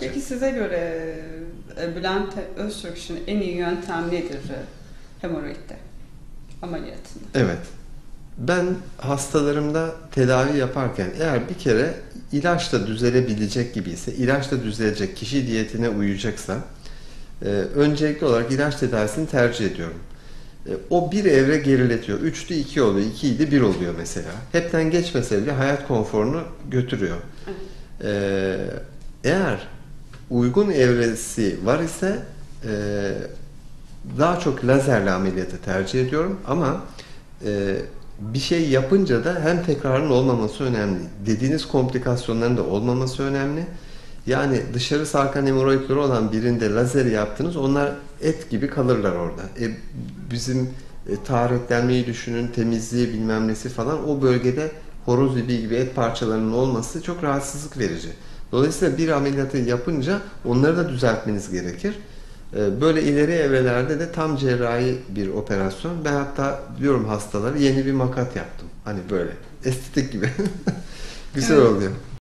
Peki size göre Bülent Öztürk için en iyi yöntem nedir hemoroidde ameliyatında? Evet. Ben hastalarımda tedavi yaparken eğer bir kere ilaçla düzelebilecek gibiyse, ilaçla düzelecek, kişi diyetine uyacaksa öncelikli olarak ilaç tedavisini tercih ediyorum. O bir evre geriletiyor. 3'tü 2 oluyor, 2 idi 1 oluyor mesela. Hepten geçmese bile hayat konforunu götürüyor. Eğer uygun evresi var ise daha çok lazerle ameliyatı tercih ediyorum ama bir şey yapınca da hem tekrarın olmaması önemli. Dediğiniz komplikasyonların da olmaması önemli. Yani dışarı sarkan hemoroidleri olan birinde lazer yaptınız, onlar et gibi kalırlar orada. Bizim taharetlenmeyi düşünün, temizliği bilmem nesi falan, o bölgede horoz ibiği gibi et parçalarının olması çok rahatsızlık verici. Dolayısıyla bir ameliyatı yapınca onları da düzeltmeniz gerekir. Böyle ileri evrelerde de tam cerrahi bir operasyon. Ben hatta diyorum hastalara, yeni bir makat yaptım. Hani böyle estetik gibi. Güzel Evet. oluyor.